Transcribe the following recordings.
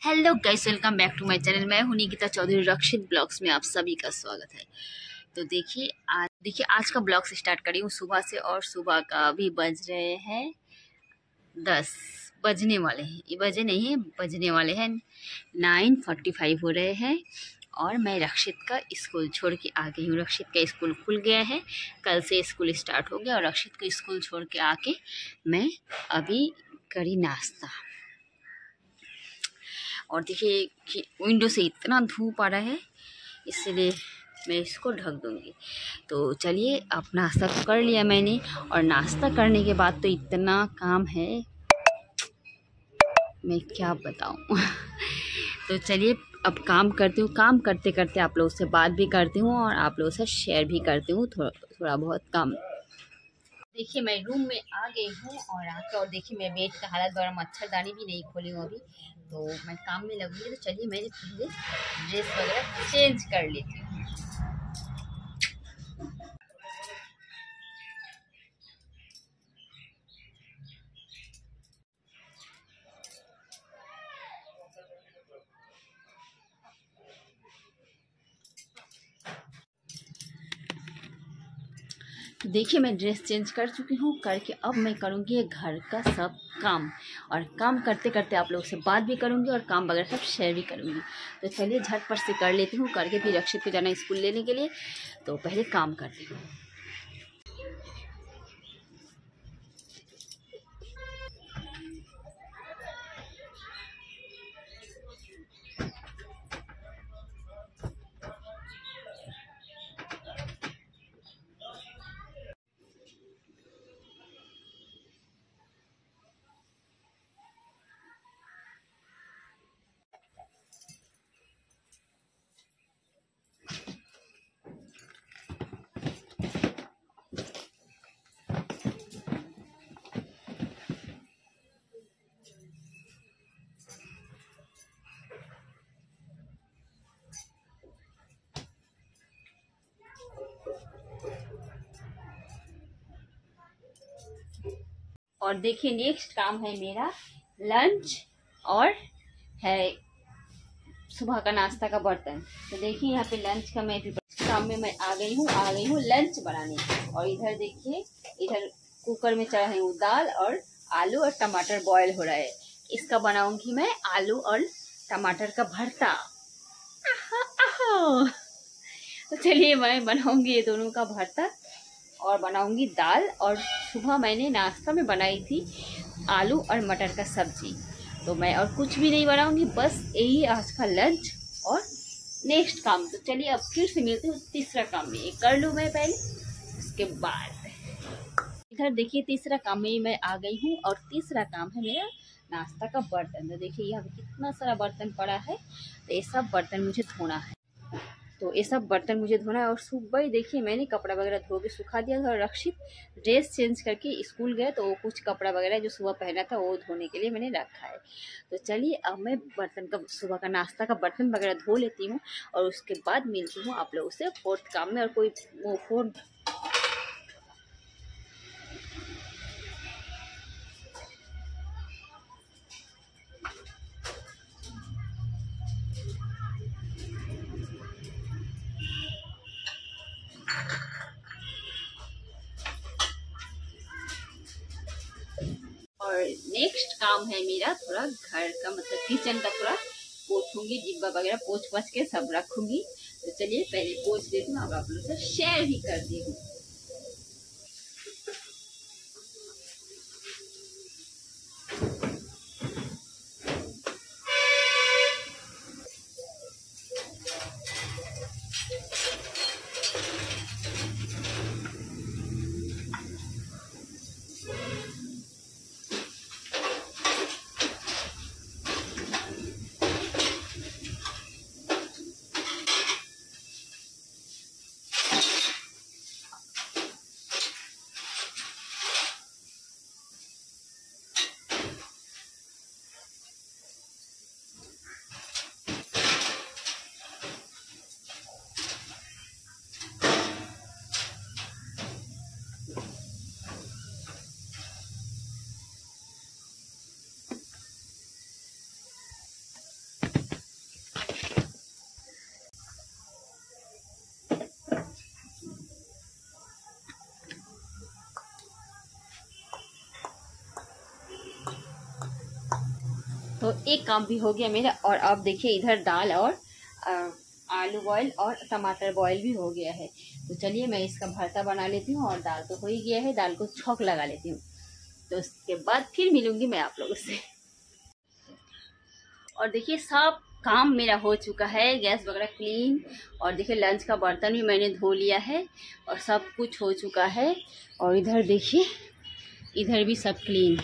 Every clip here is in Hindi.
Hello guys, welcome back to my channel. मैं हूं निकिता चौधरी। रक्षित ब्लॉग्स में आप सभी का स्वागत है। तो देखिए आज का ब्लॉग स्टार्ट करी हूँ सुबह से, और सुबह का अभी बज रहे हैं 10 बजने वाले हैं। ये बजे नहीं है, बजने वाले हैं 9:45 हो रहे हैं। और मैं रक्षित का स्कूल छोड़ के आ गई हूँ। रक्षित का स्कूल खुल गया है, कल से स्कूल स्टार्ट हो गया। और रक्षित को स्कूल छोड़ के आके मैं अभी करी नाश्ता। और देखिए कि विंडो से इतना धूप आ रहा है, इसलिए मैं इसको ढक दूँगी। तो चलिए, अब नाश्ता तो कर लिया मैंने, और नाश्ता करने के बाद तो इतना काम है, मैं क्या बताऊँ। तो चलिए अब काम करती हूँ। काम करते करते आप लोगों से बात भी करती हूँ और आप लोगों से शेयर भी करती हूँ थोड़ा बहुत काम। देखिए मैं रूम में आ गई हूँ, और आकर और देखिए मैं बेड का हालत बड़ा, मच्छरदानी भी नहीं खोली हूँ अभी। तो मैं काम में लगूंगी। तो चलिए मैंने पहले ड्रेस वगैरह चेंज कर लेती हूँ। देखिए मैं ड्रेस चेंज कर चुकी हूँ। करके अब मैं करूँगी घर का सब काम, और काम करते करते आप लोगों से बात भी करूँगी और काम वगैरह सब शेयर भी करूँगी। तो चलिए झटपट से कर लेती हूँ, करके फिर रक्षित को जाना स्कूल लेने के लिए। तो पहले काम करती हूँ। और देखिए नेक्स्ट काम है मेरा लंच, और है सुबह का नाश्ता का बर्तन। तो देखिए यहाँ पे लंच का मैं काम में मैं आ गई हूँ लंच बनाने। और इधर देखिए, इधर कुकर में चढ़ा हूँ दाल, और आलू और टमाटर बॉयल हो रहा है। इसका बनाऊंगी मैं आलू और टमाटर का भरता। तो चलिए मैं बनाऊंगी ये दोनों का भरता, और बनाऊंगी दाल। और सुबह मैंने नाश्ता में बनाई थी आलू और मटर का सब्जी। तो मैं और कुछ भी नहीं बनाऊंगी, बस यही आज का लंच और नेक्स्ट काम। तो चलिए अब फिर से मिलते हैं तीसरा काम में। ये कर लूँ मैं पहले, उसके बाद इधर देखिए तीसरा काम में मैं आ गई हूँ। और तीसरा काम है मेरा नाश्ता का बर्तन। तो देखिए यहाँ पे कितना सारा बर्तन पड़ा है। तो ये सब बर्तन मुझे धोना है। तो ये सब बर्तन मुझे धोना है। और सुबह ही देखिए मैंने कपड़ा वगैरह धो के सुखा दिया था। और रक्षित ड्रेस चेंज करके स्कूल गए, तो वो कुछ कपड़ा वगैरह जो सुबह पहना था वो धोने के लिए मैंने रखा है। तो चलिए अब मैं बर्तन का, सुबह का नाश्ता का बर्तन वगैरह धो लेती हूँ, और उसके बाद मिलती हूँ आप लोगों से फोर्थ काम में। और कोई वो फोर्थ और नेक्स्ट काम है मेरा थोड़ा घर का, मतलब किचन का थोड़ा पोछूंगी, डिब्बा वगैरह पोछ पाछ के सब रखूंगी। तो चलिए पहले पोछ देती हूँ, अब आप लोगों से शेयर भी करती हूँ। एक काम भी हो गया मेरा। और अब देखिए इधर दाल और आलू बॉयल और टमाटर बॉयल भी हो गया है। तो चलिए मैं इसका भरता बना लेती हूँ। और दाल तो हो ही गया है, दाल को छौंक लगा लेती हूँ। तो उसके बाद फिर मिलूंगी मैं आप लोगों से। और देखिए सब काम मेरा हो चुका है, गैस वगैरह क्लीन। और देखिए लंच का बर्तन भी मैंने धो लिया है और सब कुछ हो चुका है। और इधर देखिए इधर भी सब क्लीन,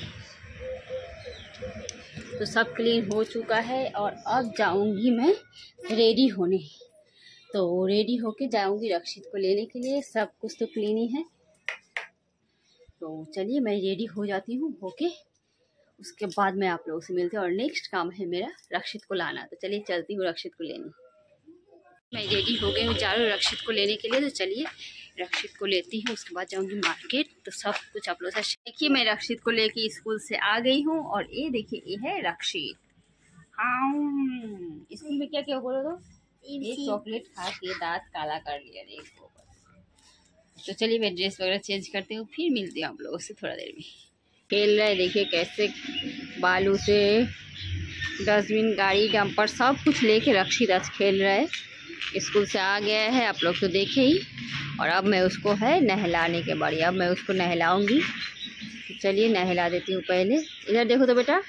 तो सब क्लीन हो चुका है। और अब जाऊंगी मैं रेडी होने। तो रेडी होके जाऊंगी रक्षित को लेने के लिए। सब कुछ तो क्लीन ही है। तो चलिए मैं रेडी हो जाती हूँ होके, उसके बाद मैं आप लोगों से मिलती हूँ। और नेक्स्ट काम है मेरा रक्षित को लाना। तो चलिए चलती हूँ रक्षित को लेने। मैं रेडी हो गई हूँ, जा रही हूँ रक्षित को लेने के लिए। तो चलिए रक्षित को लेती हूँ, उसके बाद जाऊँगी मार्केट। तो सब कुछ आप लोगों से देखिए। मैं रक्षित को लेके स्कूल से आ गई हूँ। और ये देखिए ये है रक्षित। हाँ स्कूल में क्या क्या बोलो तो ये चॉकलेट खा के दांत काला कर लिया देखो। तो चलिए मैं ड्रेस वगैरह चेंज करती हूँ, फिर मिलती हूँ आप लोगों से थोड़ा देर में। खेल रहा है देखिए कैसे बालू से डस्टबिन गाड़ी डंपर सब कुछ लेके रक्षित आज खेल रहा है। स्कूल से आ गया है, आप लोग तो देखे ही। और अब मैं उसको है नहलाने के बारी, अब मैं उसको नहलाऊंगी। तो चलिए नहला देती हूँ पहले। इधर देखो तो बेटा,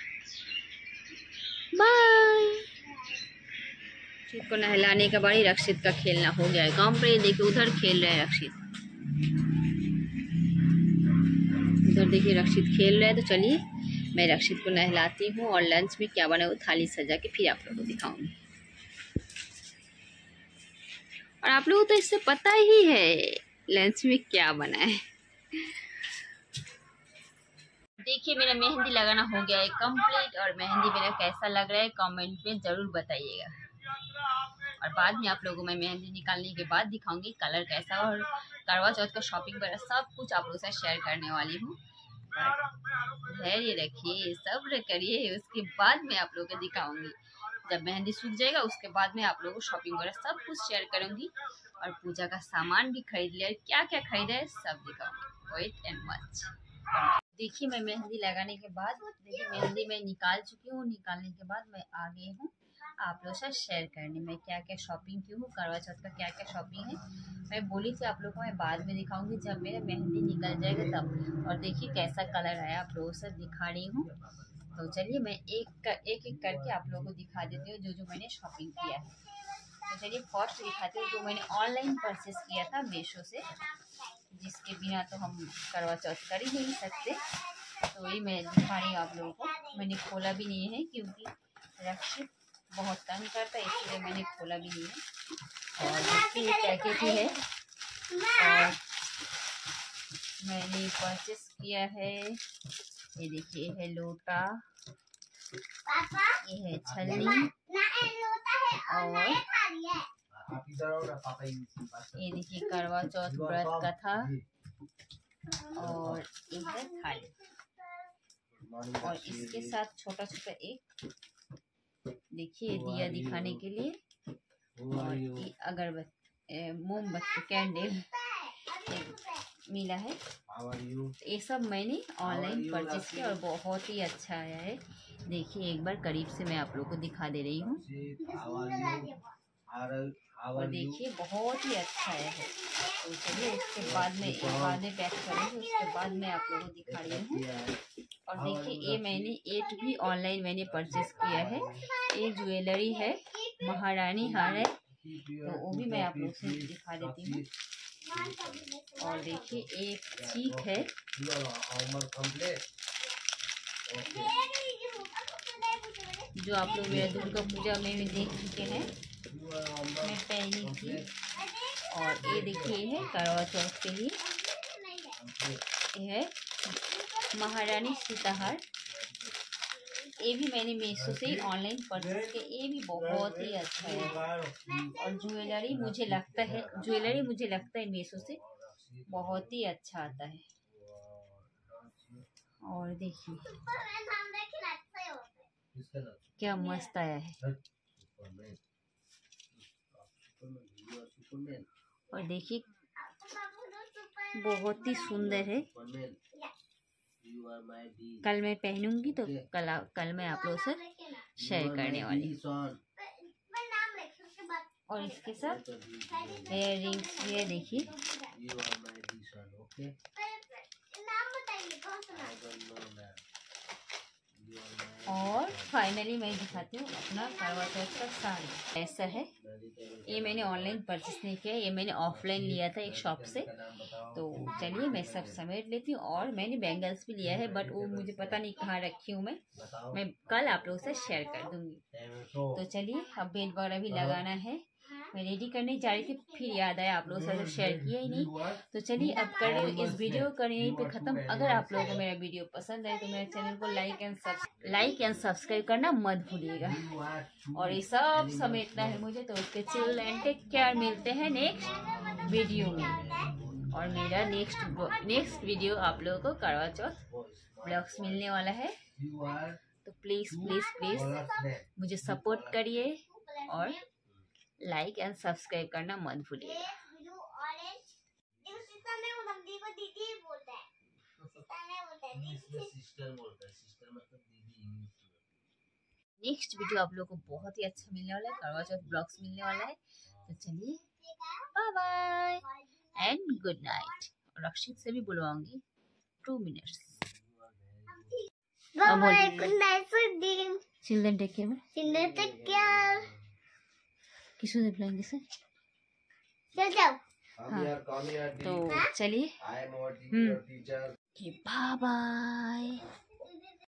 बाय। रक्षित को नहलाने के बारी, रक्षित का खेलना हो गया है काम पर। देखिए उधर खेल रहे हैं रक्षित, उधर देखिए रक्षित खेल रहे हैं। तो चलिए मैं रक्षित को नहलाती हूँ। और लंच में क्या बना वो थाली सजा के फिर आप लोगों को दिखाऊंगी। और आप लोगों को तो इससे पता ही है लंच में क्या बना है। देखिए मेरा मेहंदी लगाना हो गया है कंप्लीट। और मेहंदी मेरा कैसा लग रहा है कमेंट में ज़रूर बताइएगा। और बाद में आप लोगों को मैं मेहंदी निकालने के बाद दिखाऊंगी कलर कैसा। और करवा चौथ का शॉपिंग वगैरह सब कुछ आप लोगों से शेयर करने वाली हूँ। धैर्य रखिए, सब्र करिए, उसके बाद मैं आप लोगों को दिखाऊंगी। जब मेहंदी सूख जाएगा उसके बाद मैं आप लोगों को शॉपिंग वगैरह सब कुछ शेयर करूंगी। और पूजा का सामान भी खरीद लिया, क्या क्या खरीदा है सब दिखाऊंगी। Wait and watch. देखिए मैं मेहंदी लगाने के बाद देखिए मेहंदी मैं निकाल चुकी हूँ। निकालने के बाद मैं आ गई हूँ आप लोगों से शेयर करने में क्या क्या शॉपिंग की हूँ। करवा चौथ का क्या क्या शॉपिंग है मैं बोली थी आप लोगों को मैं बाद में दिखाऊंगी जब मेरा मेहंदी निकल जाएगा तब। और देखिए कैसा कलर आया आप लोगों से दिखा रही हूँ। तो चलिए मैं एक एक करके आप लोगों को दिखा देती हूँ जो जो मैंने शॉपिंग किया है। तो चलिए फर्स्ट दिखाती हूँ जो मैंने ऑनलाइन परचेस किया था मीशो से, जिसके बिना तो हम करवा चौथ कर ही नहीं सकते। तो वही मैं दिखा रही हूँ आप लोगों को। मैंने खोला भी नहीं है क्योंकि रक्षित बहुत तंग करता है, इसलिए मैंने खोला भी नहीं है। और देखिए पैकेट ही है। और मैंने परचेस किया है, ये देखिए है लोटा, ये है छलनी, और ये देखिए करवा चौथ व्रत का था। और ये है थाली। और इसके साथ छोटा छोटा एक देखिए दिया दिखाने के लिए। और ये अगरबत्ती मोमबत्ती कैंडल मिला है। ये सब मैंने ऑनलाइन परचेस किया और बहुत ही अच्छा आया है। देखिए एक बार करीब से मैं आप लोगों को दिखा दे रही हूँ। और देखिए बहुत ही अच्छा आया है। तो चलिए उसके बाद में पैक करेंगे, उसके बाद मैं आप लोगों को दिखा रही हूँ। और देखिए ये मैंने एट भी ऑनलाइन मैंने परचेस किया है। ये ज्वेलरी है, महारानी हार है, तो वो भी मैं आप लोगों से दिखा देती हूँ। और देखिए एक चीक है, जो आप लोग मेरा दुर्गा पूजा में भी देख चुके हैं, मैं पहनी थी। और ये देखिए है करवा चौथ के लिए, ये है महारानी सीताहार। ये भी मैंने मीशो से ऑनलाइन परचेस किया, ये भी बहुत ही अच्छा है। और ज्वेलरी मुझे लगता है मीशो से बहुत ही अच्छा आता है। और देखिए क्या मस्त आया है। और देखिए बहुत ही सुंदर है। कल मैं पहनूंगी तो कल मैं आप लोगों से शेयर करने वाली। और इसके साथ हेयर रिंग्स ये देखिए। और फाइनली मैं दिखाती हूँ अपना करवा चौथ का साड़ी। ऐसा है, ये मैंने ऑनलाइन परचेस नहीं किया, ये मैंने ऑफलाइन लिया था एक शॉप से। तो चलिए मैं सब समेट लेती हूँ। और मैंने बैंगल्स भी लिया है, बट वो मुझे पता नहीं कहाँ रखी हूँ मैं कल आप लोगों से शेयर कर दूंगी। तो चलिए अब बेल वगैरह भी लगाना है, मैं रेडी करने जा रही थी, फिर याद आया आप लोगों से शेयर किया ही नहीं। तो चलिए अब कर रही हूँ इस वीडियो को यहीं पे ख़त्म। अगर आप लोगों को मेरा वीडियो पसंद आए तो मेरे चैनल को लाइक एंड सब्सक्राइब करना मत भूलिएगा। और ये सब समेटना है मुझे, तो उसके चिल एंड टेक केयर। मिलते हैं नेक्स्ट वीडियो में। और मेरा नेक्स्ट वीडियो आप लोगों को करवा चौथ ब्लॉग्स मिलने वाला है। तो प्लीज़ प्लीज़ प्लीज़ मुझे सपोर्ट करिए और लाइक एंड सब्सक्राइब करना मत भूलिएगा। नेक्स्ट वीडियो आप लोगों को बहुत ही अच्छा मिलने वाला है, करवा चौथ ब्लॉग्स मिलने वाला है। तो चलिए bye bye and good night. और रक्षित से भी बुलवाऊंगी 2 minutes. Good night, children take care. Children take care किसको से बुलाएंगे सर? हाँ। तो चलिए बाय बाय।